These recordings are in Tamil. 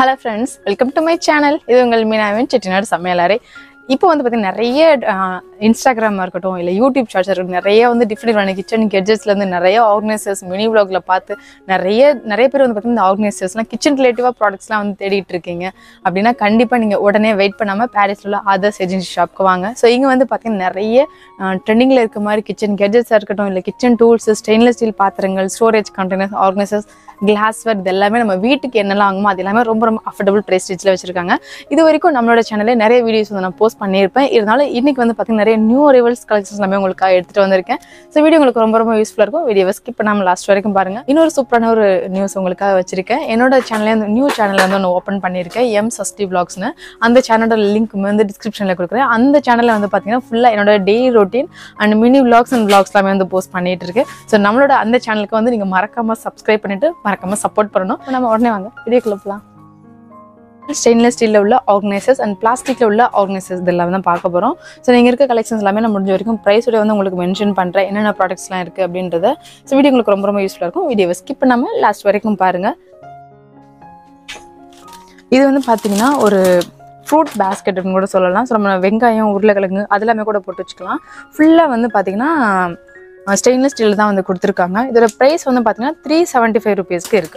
Hello friends, welcome to my channel. This is Meenas Chettinad Samayalarai. இப்போ வந்து பாத்தீங்கன்னா நிறைய Instagram இருக்கட்டும் இல்ல YouTube shorts இருக்கட்டும் நிறைய வந்து டிஃபரண்ட் கிச்சன் கெட்ஜெட்ஸ்ல இருந்து நிறைய ஆர்கனைசர்ஸ் மினி vlogல பார்த்து நிறைய பேர் வந்து பாத்தீங்கன்னா இந்த ஆர்கனைசர்ஸ்லாம் கிச்சன் ரிலேட்டிவா ப்ராடக்ட்ஸ்லாம் வந்து தேடிட்டு இருக்கீங்க அப்படினா கண்டிப்பா நீங்க உடனே வெயிட் பண்ணாம பாரிஸ்ல உள்ள Adarsh Agencies ஷாப்க்கு வாங்க. சோ இங்க வந்து பாத்தீங்கன்னா நிறைய ட்ரெண்டிங்ல இருக்க மாதிரி கிச்சன் கெட்ஜெட்ஸ் இருக்கட்டும் இல்ல கிச்சன் டூல்ஸ் ஸ்டெயின்லெஸ் ஸ்டீல் பாத்திரங்கள் ஸ்டோரேஜ் கண்டெய்னர்ஸ் ஆர்கனைசர்ஸ் கிளாஸ்வேர் இதெல்லாமே நம்ம வீட்டுக்கு என்னெல்லாம் ஆகுமோ அது எல்லாமே ரொம்ப அஃபோர்டபுள் பிரைஸ் ரேஞ்சில் வச்சிருக்காங்க. இது வரைக்கும் நம்மளோட சேனல்ல நிறைய வீடியோஸ் வந்து நான் போஸ்ட் பண்ணியிருப்பேன். இதனால இன்னைக்கு வந்து பாத்தீங்கன்னா நிறைய நியூ அரைவல்ஸ் கலெக்ஷன்ஸ் எல்லாமே உங்களுக்காக எடுத்துட்டு வந்திருக்கேன். ஸோ வீடியோ உங்களுக்கு ரொம்ப யூஸ்ஃபுல்லா இருக்கும். வீடியோவை ஸ்கிப் பண்ணாம லாஸ்ட் வரைக்கும் பாருங்க. இன்னொரு சூப்பரான ஒரு நியூஸ் உங்களுக்காக வச்சிருக்கேன். என்னோட சேனல்ல நியூ சேனல் வந்து ஒன்று ஓப்பன் பண்ணியிருக்கேன் M60 vlogsனு. அந்த சேனலோட லிங்க் வந்து டிஸ்கிரிப்ஷன்ல கொடுக்குறேன். அந்த சேனல்ல வந்து பாத்தீங்கன்னா ஃபுல்லா என்னோட daily routine and mini vlogs and vlogs எல்லாமே வந்து போஸ்ட் பண்ணிட்டு இருக்கேன். ஸோ நம்மளோட அந்த சேனலுக்கு வந்து நீங்க மறக்காம சப்ஸ்கிரைப் பண்ணிட்டு மறக்காம சப்போர்ட் பண்ணணும். நம்ம உடனே வாங்க வீடியோக்குள்ள போலாம். ஸ்டெயின்லெஸ் ஸ்டீல்ல உள்ள ஆர்கனைசர்ஸ் அண்ட் பிளாஸ்டிக்ல உள்ள ஆர்கனைசர்ஸ் இதெல்லாம் தான் பார்க்க போறோம். ஸோ நீங்க இருக்க கலெக்ஷன்ஸ் எல்லாமே நான் முடிஞ்ச வரைக்கும் பிரைஸோட வந்து உங்களுக்கு மென்ஷன் பண்றேன் என்னென்ன ப்ராடக்ட்ஸ்லாம் இருக்கு அப்படின்றத. ஸோ வீடியோ உங்களுக்கு ரொம்ப யூஸ்ஃபுல்லா இருக்கும். வீடியோவை ஸ்கிப் பண்ணாம லாஸ்ட் வரைக்கும் பாருங்க. இது வந்து பாத்தீங்கன்னா ஒரு ஃப்ரூட் பேஸ்கெட்னு கூட சொல்லலாம். ஸோ நம்ம வெங்காயம் உருளைக்கிழங்கு அதெல்லாமே கூட போட்டு வச்சுக்கலாம். ஃபுல்லா வந்து பாத்தீங்கன்னா ஸ்டெயின்லெஸ் ஸ்டீல் தான் வந்து கொடுத்துருக்காங்க. இதோட பிரைஸ் வந்து பாத்தீங்கன்னா 375 rupeesக்கு இருக்கு.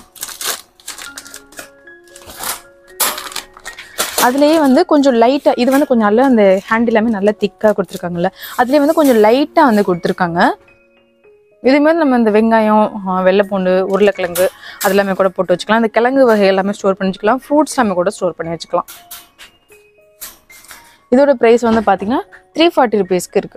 அதுலேயே வந்து கொஞ்சம் லைட்டாக இது வந்து கொஞ்சம் நல்லா அந்த ஹேண்ட் எல்லாமே நல்லா திக்காக கொடுத்துருக்காங்கல்ல அதுலேயே வந்து கொஞ்சம் லைட்டாக வந்து கொடுத்துருக்காங்க. இதுமாதிரி நம்ம இந்த வெங்காயம் வெள்ளைப்பூண்டு உருளைக்கிழங்கு அதெல்லாமே கூட போட்டு வச்சுக்கலாம். அந்த கிழங்கு வகை எல்லாமே ஸ்டோர் பண்ணி வச்சுக்கலாம். ஃப்ரூட்ஸ் எல்லாமே கூட ஸ்டோர் பண்ணி வச்சுக்கலாம். இதோட ப்ரைஸ் வந்து பார்த்தீங்கன்னா 340 rupeesக்கு இருக்கு.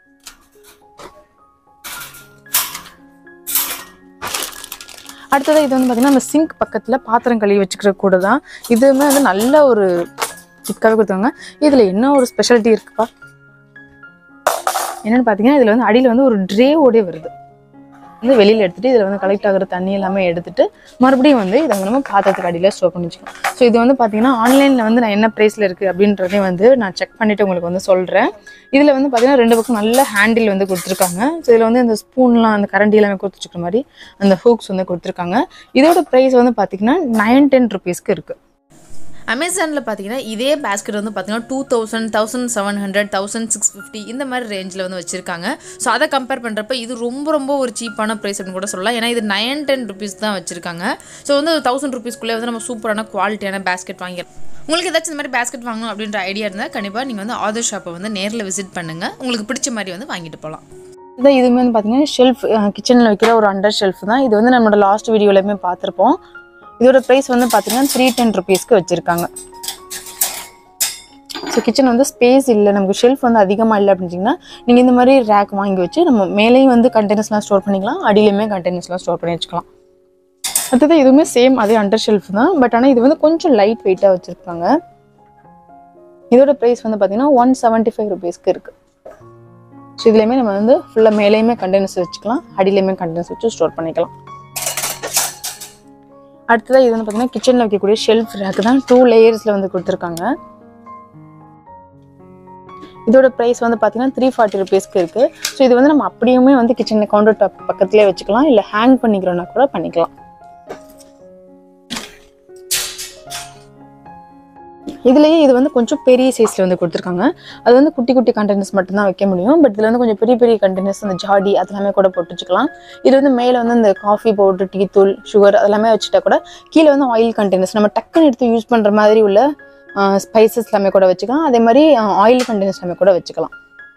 அடுத்தது இது வந்து பார்த்தீங்கன்னா நம்ம சிங்க் பக்கத்தில் பாத்திரம் கழுவி வச்சுக்கிற கூட தான். இதுவுமே வந்து நல்ல ஒரு திக்காகவே கொடுத்தாங்க. இதில் என்ன ஒரு ஸ்பெஷாலிட்டி இருக்குப்பா என்னென்னு பார்த்தீங்கன்னா இதில் வந்து அடியில் வந்து ஒரு ட்ரேவோடே வருது. வந்து வெளியில் எடுத்துகிட்டு இதில் வந்து கலெக்ட் ஆகிற தண்ணி எல்லாமே எடுத்துகிட்டு மறுபடியும் வந்து இதை நம்ம பாத்திரத்துக்கு அடியில் ஸ்டோர் பண்ணி வச்சுக்கலாம். ஸோ இது வந்து பார்த்தீங்கன்னா ஆன்லைனில் வந்து நான் என்ன ப்ரைஸில் இருக்குது அப்படின்றதே வந்து நான் செக் பண்ணிவிட்டு உங்களுக்கு வந்து சொல்கிறேன். இதில் வந்து பார்த்தீங்கன்னா 2 பக்கம் நல்ல ஹேண்டில் வந்து கொடுத்துருக்காங்க. ஸோ இதில் வந்து அந்த ஸ்பூன்லாம் அந்த கரண்டி எல்லாமே கொடுத்துருக்க மாதிரி அந்த ஹூக்ஸ் வந்து கொடுத்துருக்காங்க. இதோட ப்ரைஸ் வந்து பார்த்தீங்கன்னா 910 rupeesக்கு இருக்குது. அமேசானில் பார்த்தீங்கன்னா இதே பேஸ்கெட் வந்து பார்த்தீங்கன்னா 2000, 1700, 1650 இந்த மாதிரி ரேஞ்சில் வந்து வச்சுருக்காங்க. ஸோ அதை கம்பேர் பண்ணுறப்ப இது ரொம்ப ஒரு சீப்பான ப்ரைஸ் அப்படின்னு கூட சொல்லலாம். ஏன்னா இது 910 rupees தான் வச்சுருக்காங்க. ஸோ வந்து 1000 rupeesக்குள்ளே வந்து நம்ம சூப்பரான குவாலிட்டியான பேஸ்கெட் வாங்கிடலாம். உங்களுக்கு ஏதாச்சும் இந்த மாதிரி பேஸ்கெட் வாங்கணும் அப்படின்ற ஐடியா இருந்தால் கண்டிப்பாக நீங்கள் வந்து ஆதர்ஷ் ஷாப்பை வந்து நேரில் விசிட் பண்ணுங்கள். உங்களுக்கு பிடிச்ச மாதிரி வந்து வாங்கிட்டு போகலாம். இதான் இதுவுமே வந்து பார்த்தீங்கன்னா ஷெல்ஃப் கிச்சனில் வைக்கிற ஒரு அண்டர் ஷெல்ஃப் தான். இது வந்து நம்மளோட லாஸ்ட் வீடியோலையுமே பார்த்துருப்போம். இதோட ப்ரைஸ் வந்து பார்த்தீங்கன்னா 310 rupeesக்கு வச்சுருக்காங்க. ஸோ கிச்சன் வந்து ஸ்பேஸ் இல்லை நமக்கு ஷெல்ஃப் வந்து அதிகமாக இல்லை அப்படின்னா நீங்கள் இந்த மாதிரி ரேக் வாங்கி வச்சு நம்ம மேலேயும் வந்து கண்டெய்னர்ஸ்லாம் ஸ்டோர் பண்ணிக்கலாம். அடியிலையுமே கண்டெய்னர்ஸ்லாம் ஸ்டோர் பண்ணி வச்சுக்கலாம். அடுத்தது இதுவுமே சேம் அதே அண்டர் ஷெல்ஃப் தான். பட் ஆனால் இது வந்து கொஞ்சம் லைட் வெயிட்டாக வச்சுருக்காங்க. இதோட ப்ரைஸ் வந்து பார்த்தீங்கன்னா 175 rupeesக்கு இருக்குது. ஸோ இதுலேயுமே நம்ம வந்து ஃபுல்லாக மேலேயுமே கண்டெய்னர்ஸ் வச்சுக்கலாம். அடியிலையுமே கண்டெய்னர்ஸ் வச்சு ஸ்டோர் பண்ணிக்கலாம். அடுத்ததாக இது வந்து பார்த்தீங்கன்னா கிச்சனில் வைக்கக்கூடிய ஷெல்ஃப் ரேக்கு தான் 2 லேயர்ஸில் வந்து கொடுத்துருக்காங்க. இதோட ப்ரைஸ் வந்து பார்த்தீங்கன்னா 340 rupeesக்கு இருக்குது. ஸோ இது வந்து நம்ம அப்படியுமே வந்து கிச்சனில் கவுண்டர் டாப் பக்கத்துலேயே வச்சுக்கலாம். இல்லை ஹேங் பண்ணிக்கிறோன்னா கூட பண்ணிக்கலாம். இதுலேயே இது வந்து கொஞ்சம் பெரிய சைஸில் வந்து கொடுத்துருக்காங்க. அது வந்து குட்டி கண்டெய்னர்ஸ் மட்டும்தான் வைக்க முடியும். பட் இதில் வந்து கொஞ்சம் பெரிய கண்டெய்னர்ஸ் அந்த ஜாடி அதெல்லாமே கூட போட்டு வச்சுக்கலாம். இது வந்து மேலே வந்து இந்த காஃபி பவுடர் டீ தூள் சுகர் அதெல்லாமே வச்சுட்டா கூட கீழே வந்து ஆயில் கண்டெய்னர்ஸ் நம்ம டக்குன்னு எடுத்து யூஸ் பண்ணுற மாதிரி உள்ள ஸ்பைசஸ் எல்லாமே கூட வச்சுக்கலாம். அதே மாதிரி ஆயில் கண்டெய்னர்ஸ் எல்லாமே கூட வச்சுக்கலாம்.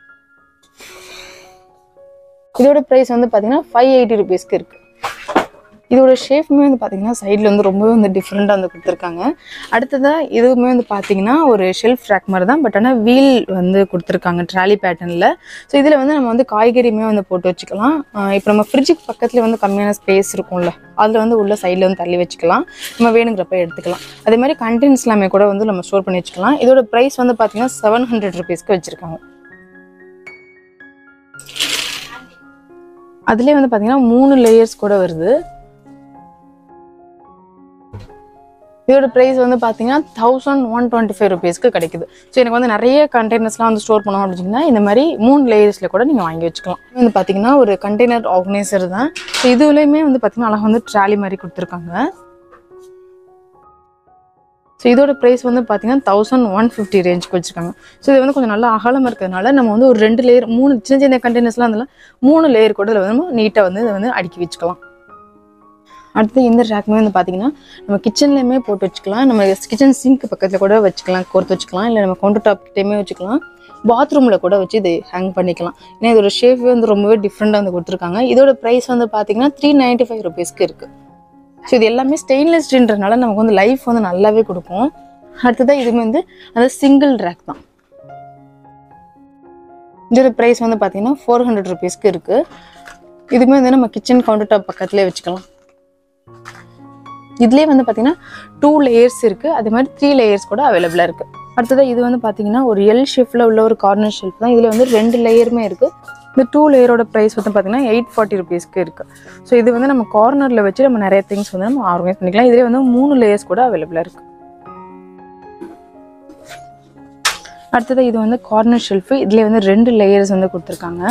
இதோட ப்ரைஸ் வந்து பார்த்தீங்கன்னா 580 rupeesக்கு இருக்குது. இதோட ஷேப்புமே வந்து பார்த்தீங்கன்னா சைடில் வந்து ரொம்பவே வந்து டிஃப்ரெண்ட்டாக வந்து கொடுத்துருக்காங்க. அடுத்ததாக இதுவுமே வந்து பார்த்தீங்கன்னா ஒரு ஷெல்ஃப் ரேக் மாதிரி தான். பட் ஆனால் வீல் வந்து கொடுத்துருக்காங்க ட்ராலி பேட்டர்னில். ஸோ இதில் வந்து நம்ம வந்து காய்கறியுமே வந்து போட்டு வச்சுக்கலாம். இப்போ நம்ம ஃப்ரிட்ஜுக்கு பக்கத்தில் வந்து கம்மியான ஸ்பேஸ் இருக்கும்ல அதில் வந்து உள்ள சைடில் வந்து தள்ளி வச்சுக்கலாம். நம்ம வேணுங்கிறப்ப எடுத்துக்கலாம். அதே மாதிரி கண்டெய்னர்ஸ் எல்லாமே கூட வந்து நம்ம ஸ்டோர் பண்ணி வச்சுக்கலாம். இதோட ப்ரைஸ் வந்து பார்த்தீங்கன்னா 700 rupeesக்கு வச்சுருக்காங்க. அதுலேயே வந்து பார்த்தீங்கன்னா 3 லேயர்ஸ் கூட வருது. இதோட ப்ரைஸ் வந்து பார்த்தீங்கன்னா 1125 rupeesக்கு கிடைக்குது. ஸோ எனக்கு வந்து நிறைய கண்டெய்னர்ஸ்லாம் வந்து ஸ்டோர் பண்ணோம் அப்படின்னா இந்த மாதிரி 3 லேயர்ஸில் கூட நீங்கள் வாங்கி வச்சுக்கலாம். வந்து பார்த்தீங்கன்னா ஒரு கண்டெய்னர் ஆர்கனைசர் தான். ஸோ இதுலேயுமே வந்து பார்த்தீங்கன்னா அழகாக வந்து ட்ராலி மாதிரி கொடுத்துருக்காங்க. ஸோ இதோட ப்ரைஸ் வந்து பார்த்தீங்கன்னா 1150 ரேஞ்சுக்கு வச்சுருக்காங்க. ஸோ இது வந்து கொஞ்சம் நல்லா அகலமாக இருக்கிறதுனால நம்ம வந்து ஒரு 2 லேயர் 3 சின்ன சின்ன கண்டெய்னர்ஸ்லாம் அதில் 3 லேயர் கூட இதில் வந்து நீட்டாக வந்து இதை வந்து அடுக்கி வச்சுக்கலாம். அடுத்து இந்த ரேக்குமே வந்து பார்த்தீங்கன்னா நம்ம கிச்சன்லேயுமே போட்டு வச்சுக்கலாம், நம்ம கிச்சன் சிங்க் பக்கத்தில் கூட வச்சுக்கலாம், கோர்த்து வச்சுக்கலாம், இல்லை நம்ம கவுண்டர் டாப் கிட்டேயுமே வச்சுக்கலாம், பாத்ரூமில் கூட வச்சு இது ஹேங் பண்ணிக்கலாம். ஏன்னா இதோட ஷேப் வந்து ரொம்பவே டிஃப்ரெண்ட்டாக வந்து கொடுத்துருக்காங்க. இதோட ப்ரைஸ் வந்து பார்த்தீங்கன்னா 395 ருபீஸ்க்கு இருக்குது. ஸோ இது எல்லாமே ஸ்டெயின்லெஸ் ஸ்டீல்ன்றனால நமக்கு வந்து லைஃப் வந்து நல்லாவே கொடுக்கும். அடுத்ததான் இதுவுமே வந்து அந்த சிங்கிள் ரேக் தான். இதோட ப்ரைஸ் வந்து பார்த்தீங்கன்னா 400 ருபீஸ்க்கு இருக்குது. இதுவுமே வந்து நம்ம கிச்சன் கவுண்டர் டாப் பக்கத்துலேயே வச்சுக்கலாம். இதுலேயே வந்து பார்த்தீங்கன்னா 2 லேயர்ஸ் இருக்குது, அதே மாதிரி 3 லேயர்ஸ் கூட அவைலபிளாக இருக்குது. அடுத்ததாக இது வந்து பார்த்தீங்கன்னா ஒரு எல் ஷேப்பில் உள்ள ஒரு கார்னர் ஷெல்ஃப் தான். இதில் வந்து 2 லேயருமே இருக்குது. இந்த 2 லேயரோட ப்ரைஸ் வந்து பார்த்தீங்கன்னா 840 ருபீஸ்க்கு இருக்குது. ஸோ இது வந்து நம்ம கார்னரில் வச்சு நம்ம நிறைய திங்ஸ் வந்து நம்ம ஆர்கனைஸ் பண்ணிக்கலாம். இதிலே வந்து 3 லேயர்ஸ் கூட அவைலபிளாக இருக்குது. அடுத்தது இது வந்து கார்னர் ஷெல்ஃபு. இதுலேயே வந்து 2 லேயர்ஸ் வந்து கொடுத்துருக்காங்க.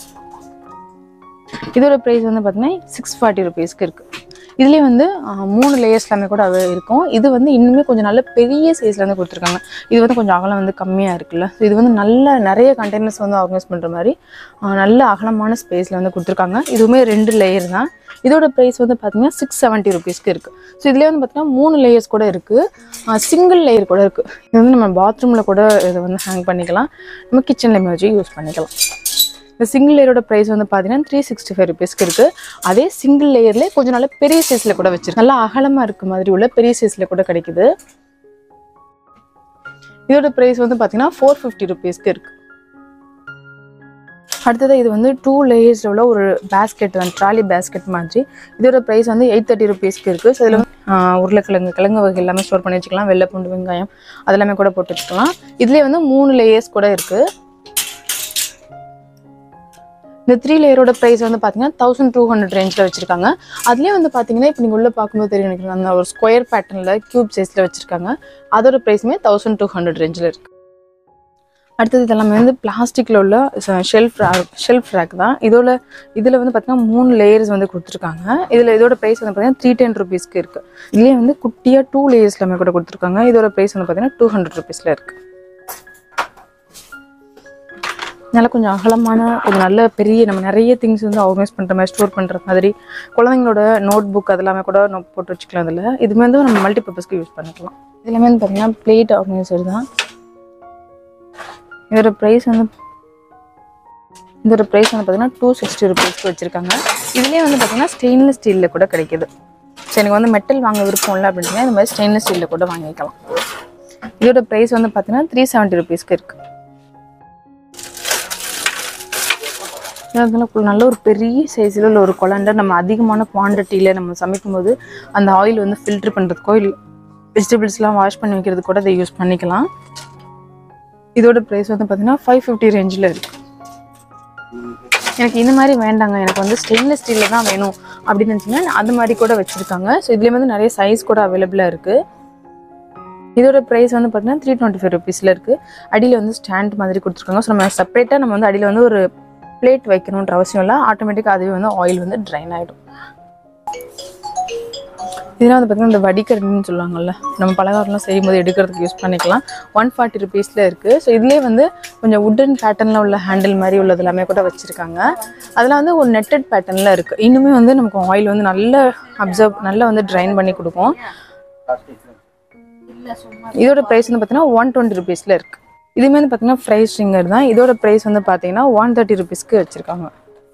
இதோட ப்ரைஸ் வந்து பார்த்தீங்கன்னா 640 ருபீஸ்க்கு இருக்குது. இதுலேயே வந்து 3 லேயர்ஸ் எல்லாமே கூட இருக்கும். இது வந்து இன்னுமே கொஞ்சம் நல்ல பெரிய சைஸில் வந்து கொடுத்துருக்காங்க. இது வந்து கொஞ்சம் அகலம் வந்து கம்மியாக இருக்குல்ல. ஸோ இது வந்து நிறைய கண்டெய்னர்ஸ் வந்து ஆர்கனைஸ் பண்ணுற மாதிரி நல்ல அகலமான ஸ்பேஸில் வந்து கொடுத்துருக்காங்க. இதுவுமே 2 லேயர் தான். இதோட ப்ரைஸ் வந்து பார்த்தீங்கன்னா 670 ருபீஸ்க்கு இருக்குது. ஸோ இதுலேயே வந்து பார்த்தீங்கன்னா 3 லேயர்ஸ் கூட இருக்குது, சிங்கிள் லேயர் கூட இருக்குது. இது வந்து நம்ம பாத்ரூமில் கூட இதை வந்து ஹேங் பண்ணிக்கலாம், நம்ம கிச்சன்லேயுமே வச்சு யூஸ் பண்ணிக்கலாம். இந்த சிங்கிள் லேயரோட ப்ரைஸ் வந்து பார்த்தீங்கன்னா 365 ருபீஸ்க்கு இருக்குது. அதே சிங்கிள் லேயர்லேயே கொஞ்சம் நல்ல பெரிய சைஸில் கூட வச்சிருக்கு, நல்லா அகலமாக இருக்க மாதிரி உள்ள பெரிய சைஸில் கூட கிடைக்குது. இதோட ப்ரைஸ் வந்து பார்த்தீங்கன்னா 450 ருபீஸ்க்கு இருக்குது. அடுத்தது இது வந்து 2 லேயர்ஸில் உள்ள ஒரு பேஸ்கெட் தான், ட்ராலி பேஸ்கெட் மாதிரி. இதோட ப்ரைஸ் வந்து 830 ருபீஸ்க்கு இருக்குது. ஸோ இதில் வந்து கிழங்கு வகை எல்லாமே ஸ்டோர் பண்ணி வச்சுக்கலாம், வெள்ளை பூண்டு வெங்காயம் அதெல்லாமே கூட போட்டு வச்சுக்கலாம். இதுலேயே வந்து 3 லேயர்ஸ் கூட இருக்குது. இந்த 3 லேயரோட ப்ரைஸ் வந்து பார்த்தீங்கன்னா 1200 ரேஞ்சில் வச்சுருக்காங்க. அதுலேயே வந்து பார்த்தீங்கன்னா இப்போ நீங்கள் உள்ளே பார்க்கும்போது தெரியும் நினைக்கிறேன், அந்த ஒரு ஸ்கொயர் பேட்டர்னில் க்யூப் சைஸில் வச்சுருக்காங்க. அதோட ப்ரைஸுமே 1200 ரேஞ்சில் இருக்குது. அடுத்தது இதெல்லாமே வந்து பிளாஸ்டிக்கில் உள்ள ஷெல்ஃப் ரேக் தான். இதில் வந்து பார்த்தீங்கன்னா 3 லேயர்ஸ் வந்து கொடுத்துருக்காங்க. இதோட ப்ரைஸ் வந்து பார்த்தீங்கன்னா 310 ருபீஸ்க்கு இருக்குது. இதுலேயே வந்து குட்டியாக 2 லேயர்ஸ் எல்லாமே கூட கொடுத்துருக்காங்க. இதோட ப்ரைஸ் வந்து பார்த்தீங்கன்னா 200 ருபீஸில் இருக்குது. நல்லா கொஞ்சம் அகலமான ஒரு நல்ல பெரிய நம்ம நிறைய திங்ஸ் வந்து ஆர்கனைஸ் பண்ணுற மாதிரி, ஸ்டோர் பண்ணுற மாதிரி, குழந்தைங்களோட நோட் புக் அதெல்லாமே கூட போட்டு வச்சுக்கலாம். அதில் இதுமே வந்து நம்ம மல்டி பர்பஸ்க்கு யூஸ் பண்ணிக்கலாம். இதுலேயுமே வந்து பார்த்தீங்கன்னா பிளேட் ஆர்கனைசர் தான். இதோட ப்ரைஸ் வந்து பார்த்தீங்கன்னா 260 ருபீஸ்க்கு வச்சுருக்காங்க. இதுலேயே வந்து பார்த்தீங்கன்னா ஸ்டெயின்லெஸ் ஸ்டீலில் கூட கிடைக்கிது. ஸோ எனக்கு வந்து மெட்டல் வாங்க விருப்பம் இல்லை அப்படின்னா இந்த மாதிரி ஸ்டெயின்லெஸ் ஸ்டீலில் கூட வாங்கிக்கலாம். இதோட ப்ரைஸ் வந்து பார்த்தீங்கன்னா 370 ருபீஸ்க்கு இருக்குது. நல்ல ஒரு பெரிய சைஸில் உள்ள ஒரு கொலண்டர், நம்ம அதிகமான குவான்டிட்டியில் நம்ம சமைக்கும்போது அந்த ஆயில் வந்து ஃபில்டர் பண்ணுறதுக்கோ இல்லை வெஜிடபிள்ஸ்லாம் வாஷ் பண்ணி வைக்கிறதுக்கு கூட இதை யூஸ் பண்ணிக்கலாம். இதோட ப்ரைஸ் வந்து பார்த்தீங்கன்னா 550 ரேஞ்சில் இருக்குது. எனக்கு இந்த மாதிரி வேண்டாங்க, எனக்கு வந்து ஸ்டெயின்லெஸ் ஸ்டீலில் தான் வேணும் அப்படின்னு நினச்சிங்கன்னா அது மாதிரி கூட வச்சுருக்காங்க. ஸோ இதுலேயே வந்து நிறைய சைஸ் கூட அவைலபிளாக இருக்குது. இதோட ப்ரைஸ் வந்து பார்த்தீங்கன்னா 325 ருபீஸில் இருக்குது. அடியில் வந்து ஸ்டாண்ட் மாதிரி கொடுத்துருக்காங்க. ஸோ நம்ம செப்பரேட்டாக நம்ம வந்து அடியில் வந்து ஒரு பிளேட் வைக்கணுன்ற அவசியம் இல்லை, ஆட்டோமேட்டிக்காக அதுவே வந்து ஆயில் வந்து ட்ரைன் ஆகிடும். இதெல்லாம் வந்து பார்த்தீங்கன்னா இந்த வடிகரண்டின்னு சொல்லுவாங்கள்ல, நம்ம பலகாரம்லாம் செய்யும்போது எடுக்கிறதுக்கு யூஸ் பண்ணிக்கலாம். 140 ருபீஸில் இருக்குது. ஸோ இதுலேயே வந்து கொஞ்சம் உட்டன் பேட்டர்னில் உள்ள ஹேண்டில் மாதிரி உள்ளது எல்லாமே கூட வச்சுருக்காங்க. அதெல்லாம் வந்து ஒரு நெட்டட் பேட்டர்னில் இருக்குது. இன்னுமே வந்து நமக்கு ஆயில் வந்து நல்லா வந்து ட்ரைன் பண்ணி கொடுக்கும். இதோட ப்ரைஸ் வந்து பார்த்தீங்கன்னா 120 ருபீஸில் இருக்குது. இதுவுமே வந்து பார்த்தீங்கன்னா ஃப்ரை ஸ்ட்ரிங்கர் தான். இதோட ப்ரைஸ் வந்து பார்த்தீங்கன்னா 130 ருபீஸ்க்கு வச்சுருக்காங்க.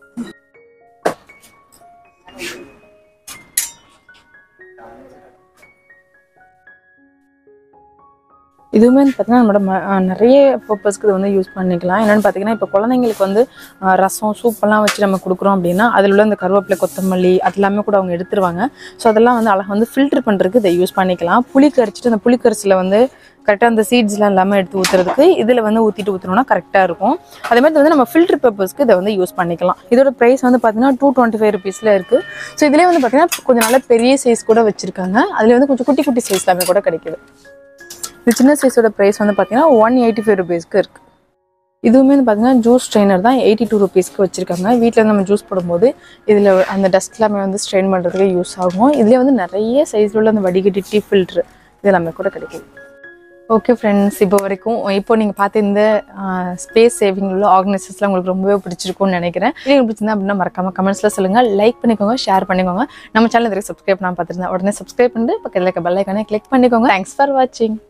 இதுவுமே வந்து பார்த்தீங்கன்னா நம்மளோட நிறைய பர்பஸ்க்கு இதை வந்து யூஸ் பண்ணிக்கலாம். என்னென்னு பார்த்தீங்கன்னா இப்போ குழந்தைங்களுக்கு வந்து ரசம் சூப்பெல்லாம் வச்சு நம்ம கொடுக்குறோம் அப்படின்னா அதில் உள்ள அந்த கருவேப்பிலை கொத்தமல்லி அதெல்லாமே கூட அவங்க எடுத்துருவாங்க. ஸோ அதெல்லாம் வந்து அழகாக வந்து ஃபில்டர் பண்ணுறதுக்கு இதை யூஸ் பண்ணிக்கலாம். புளி கரைச்சிட்டு அந்த புளிக்கரிசியில் வந்து கரெக்டாக அந்த சீட்ஸ்லாம் எல்லாமே எடுத்து ஊற்றுறதுக்கு இதில் வந்து ஊற்றினோம்னா கரெக்டாக இருக்கும். அதே மாதிரி வந்து நம்ம ஃபில்டர் பர்பஸ்க்கு இதை வந்து யூஸ் பண்ணிக்கலாம். இதோட ப்ரைஸ் வந்து பார்த்தீங்கன்னா 225 ருபீஸில் இருக்குது. ஸோ இதிலே வந்து பார்த்தீங்கன்னா கொஞ்சம் நல்ல பெரிய சைஸ் கூட வச்சுருக்காங்க. அதில் வந்து கொஞ்சம் குட்டி குட்டி சைஸ் எல்லாமே கூட கிடைக்குது. இது சின்ன சைஸோட ப்ரைஸ் வந்து பார்த்தீங்கன்னா 185 ருபீஸ்க்கு இருக்குது. இதுவுமே வந்து பார்த்தீங்கன்னா ஜூஸ் ஸ்ட்ரெயினர் தான், 82 ருபீஸ்க்கு வச்சுருக்காங்க. வீட்டில் வந்து நம்ம ஜூஸ் போடும்போது இதில் அந்த டஸ்ட் எல்லாமே வந்து ஸ்ட்ரெயின் பண்ணுறதுக்கு யூஸ் ஆகும். இதுலேயே வந்து நிறைய சைஸில் உள்ள அந்த வடிகட்டி டீ ஃபில்ட்ரு இது எல்லாமே கூட கிடைக்குது. ஓகே ஃப்ரெண்ட்ஸ், இப்போ நீங்கள் பார்த்து இந்த ஸ்பேஸ் சேவிங் உள்ள ஆர்கனைசர்ஸ்லாம் உங்களுக்கு ரொம்பவே பிடிச்சிருக்கும்னு நினைக்கிறேன். உங்களுக்கு பிடிச்சிருந்தா அப்படின்னா மறக்காம கமெண்ட்ஸில் சொல்லுங்கள், லைக் பண்ணிக்கோங்க, ஷேர் பண்ணிக்கோங்க. நம்ம சேனல் இதுக்கு சப்ஸ்கிரைப் நான் பார்த்துருந்தேன், உடனே சப்ஸ்கிரைப் பண்ணிட்டு பக்கத்தில் இருக்க பெல் ஐக்கானை கிளிக் பண்ணிக்கோங்க. தேங்க்ஸ் ஃபார் வாட்சிங்.